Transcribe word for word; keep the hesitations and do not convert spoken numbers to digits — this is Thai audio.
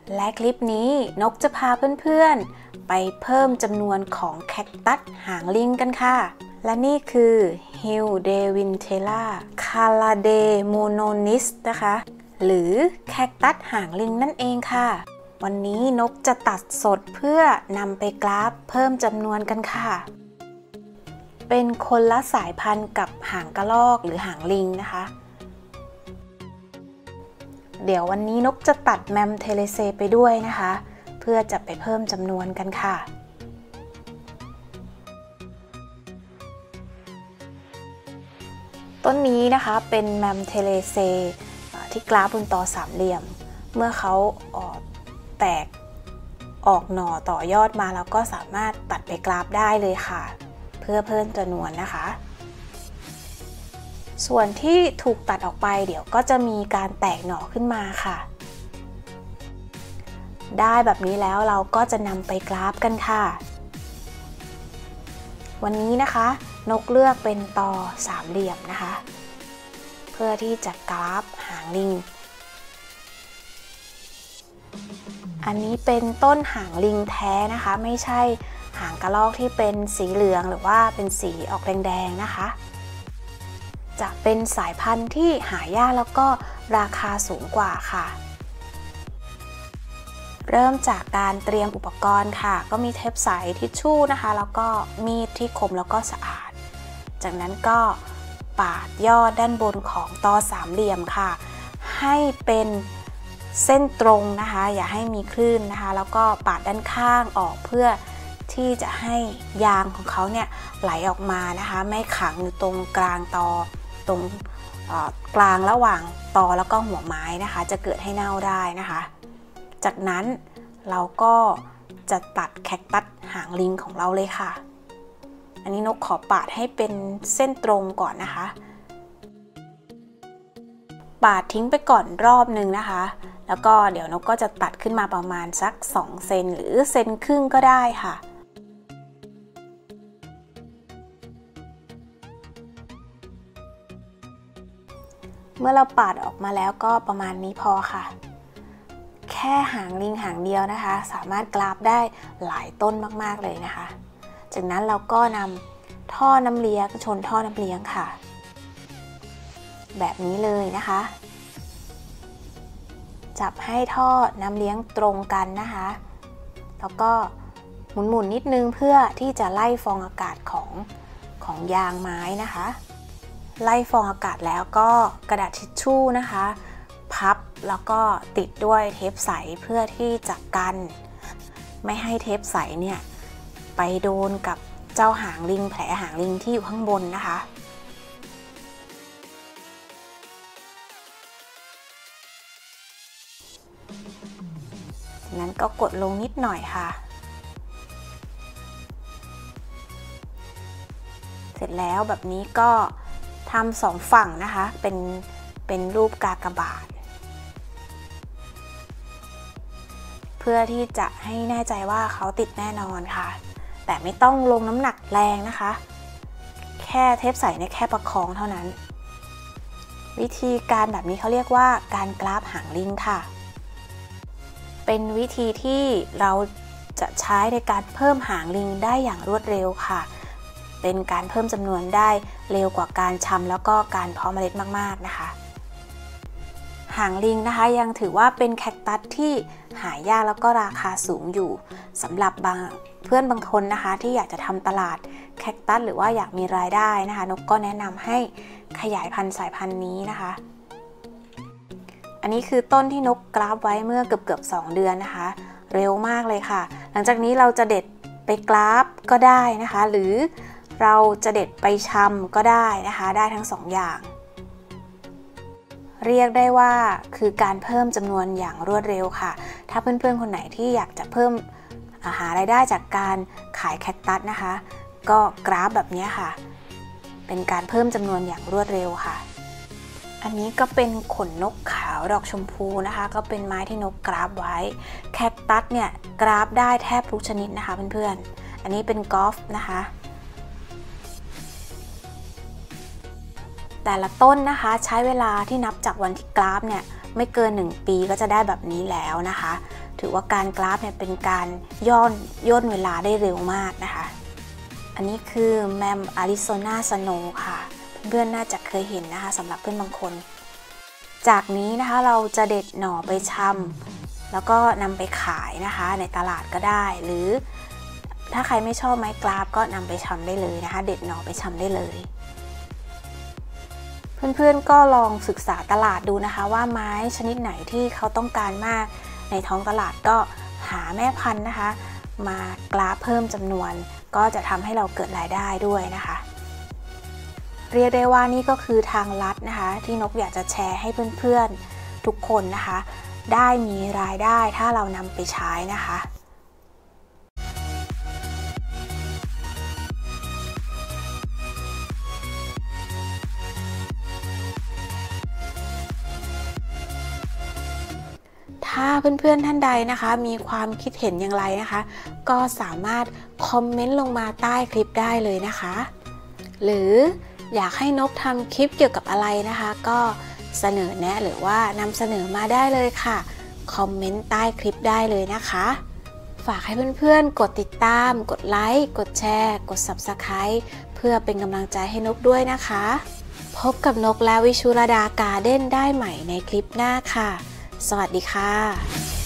และคลิปนี้นกจะพาเพื่อนๆไปเพิ่มจำนวนของแคคตัสหางลิงกันค่ะและนี่คือ Hildevintella calademononis นะคะหรือแคคตัสหางลิงนั่นเองค่ะวันนี้นกจะตัดสดเพื่อนำไปกราฟเพิ่มจำนวนกันค่ะเป็นคนละสายพันธุ์กับหางกระรอกหรือหางลิงนะคะเดี๋ยววันนี้นกจะตัดแมมเทเลเซไปด้วยนะคะเพื่อจะไปเพิ่มจำนวนกันค่ะต้นนี้นะคะเป็นแมมเทเลเซที่กราฟบนตอสามเหลี่ยมเมื่อเขาแตกออกหน่อต่อยอดมาแล้วก็สามารถตัดไปกราฟได้เลยค่ะเพื่อเพิ่มจำนวนนะคะส่วนที่ถูกตัดออกไปเดี๋ยวก็จะมีการแตกหน่อขึ้นมาค่ะได้แบบนี้แล้วเราก็จะนำไปกราฟกันค่ะวันนี้นะคะนกเลือกเป็นตอสามเหลี่ยมนะคะเพื่อที่จะกราฟหางลิงอันนี้เป็นต้นหางลิงแท้นะคะไม่ใช่หางกระรอกที่เป็นสีเหลืองหรือว่าเป็นสีออกแดงๆนะคะจะเป็นสายพันธุ์ที่หายากแล้วก็ราคาสูงกว่าค่ะเริ่มจากการเตรียมอุปกรณ์ค่ะก็มีเทปใสทิชชู่นะคะแล้วก็มีดที่คมแล้วก็สะอาดจากนั้นก็ปาดยอดด้านบนของตอสามเหลี่ยมค่ะให้เป็นเส้นตรงนะคะอย่าให้มีคลื่นนะคะแล้วก็ปาดด้านข้างออกเพื่อที่จะให้ยางของเขาเนี่ยไหลออกมานะคะไม่ขังอยู่ตรงกลางตอตรงกลางระหว่างตอแล้วก็หัวไม้นะคะจะเกิดให้เน่าได้นะคะจากนั้นเราก็จะตัดแคคตัสหางลิงของเราเลยค่ะอันนี้นกขอปาดให้เป็นเส้นตรงก่อนนะคะปาดทิ้งไปก่อนรอบนึงนะคะแล้วก็เดี๋ยวนกก็จะตัดขึ้นมาประมาณสักสองเซนหรือเซนครึ่งก็ได้ค่ะเมื่อเราปาดออกมาแล้วก็ประมาณนี้พอค่ะแค่หางลิงหางเดียวนะคะสามารถกราฟได้หลายต้นมากๆเลยนะคะจากนั้นเราก็นำท่อน้ำเลี้ยงชนท่อน้ำเลี้ยงค่ะแบบนี้เลยนะคะจับให้ท่อน้ำเลี้ยงตรงกันนะคะแล้วก็หมุนๆนิดนึงเพื่อที่จะไล่ฟองอากาศของของยางไม้นะคะไล่ฟองอากาศแล้วก็กระดาษทิชชู่นะคะพับแล้วก็ติดด้วยเทปใสเพื่อที่จะกันไม่ให้เทปใสเนี่ยไปโดนกับเจ้าหางลิงแผลหางลิงที่อยู่ข้างบนนะคะนั้นก็กดลงนิดหน่อยค่ะเสร็จแล้วแบบนี้ก็ทำสองฝั่งนะคะเป็นเป็นรูปกากบาทเพื่อที่จะให้แน่ใจว่าเขาติดแน่นอนค่ะแต่ไม่ต้องลงน้ำหนักแรงนะคะแค่เทปใสเนี่ยแค่ประคองเท่านั้นวิธีการแบบนี้เขาเรียกว่าการกราฟหางลิงค่ะเป็นวิธีที่เราจะใช้ในการเพิ่มหางลิงได้อย่างรวดเร็วค่ะเป็นการเพิ่มจำนวนได้เร็วกว่าการชำแล้วก็การเพาะเมล็ดมากๆนะคะหางลิงนะคะยังถือว่าเป็นแคคตัสที่หายากแล้วก็ราคาสูงอยู่สำหรับบางเพื่อนบางคนนะคะที่อยากจะทำตลาดแคคตัสหรือว่าอยากมีรายได้นะคะนกก็แนะนำให้ขยายพันธุ์สายพันธุ์นี้นะคะอันนี้คือต้นที่นกกราฟไว้เมื่อเกือบเกือบสองเดือนนะคะเร็วมากเลยค่ะหลังจากนี้เราจะเด็ดไปกราฟก็ได้นะคะหรือเราจะเด็ดไปชำก็ได้นะคะได้ทั้งสองอย่างเรียกได้ว่าคือการเพิ่มจำนวนอย่างรวดเร็วค่ะถ้าเพื่อนๆคนไหนที่อยากจะเพิ่มหารายได้จากการขายแคคตัสนะคะก็กราฟแบบนี้ค่ะเป็นการเพิ่มจำนวนอย่างรวดเร็วค่ะอันนี้ก็เป็นขนนกขาวดอกชมพูนะคะก็เป็นไม้ที่นกกราฟไว้แคคตัสเนี่ยกราฟได้แทบทุกชนิดนะคะเพื่อนๆอันนี้เป็นกอล์ฟนะคะแต่ละต้นนะคะใช้เวลาที่นับจากวันที่กราฟเนี่ยไม่เกินหนึ่งปีก็จะได้แบบนี้แล้วนะคะถือว่าการกราฟเนี่ยเป็นการย่นย่นเวลาได้เร็วมากนะคะอันนี้คือแมมอาริโซนาสโนว์ค่ะเพื่อนๆน่าจะเคยเห็นนะคะสำหรับเพื่อนบางคนจากนี้นะคะเราจะเด็ดหน่อไปชำแล้วก็นำไปขายนะคะในตลาดก็ได้หรือถ้าใครไม่ชอบไม้กราฟก็นำไปชำได้เลยนะคะเด็ดหน่อไปชำได้เลยเพื่อนๆก็ลองศึกษาตลาดดูนะคะว่าไม้ชนิดไหนที่เขาต้องการมากในท้องตลาดก็หาแม่พันธุ์นะคะมากราฟเพิ่มจำนวนก็จะทำให้เราเกิดรายได้ด้วยนะคะเรียกได้ว่านี่ก็คือทางลัดนะคะที่นกอยากจะแชร์ให้เพื่อนๆทุกคนนะคะได้มีรายได้ถ้าเรานำไปใช้นะคะถ้าเพื่อนๆท่านใดนะคะมีความคิดเห็นอย่างไรนะคะก็สามารถคอมเมนต์ลงมาใต้คลิปได้เลยนะคะหรืออยากให้นกทำคลิปเกี่ยวกับอะไรนะคะก็เสนอแนะหรือว่านำเสนอมาได้เลยค่ะคอมเมนต์ใต้คลิปได้เลยนะคะฝากให้เพื่อนๆกดติดตามกดไลค์กดแชร์กด ซับสไครบ์ เพื่อเป็นกำลังใจให้นกด้วยนะคะพบกับนกและวิชุรดาการ์เด้นได้ใหม่ในคลิปหน้าค่ะสวัสดีค่ะ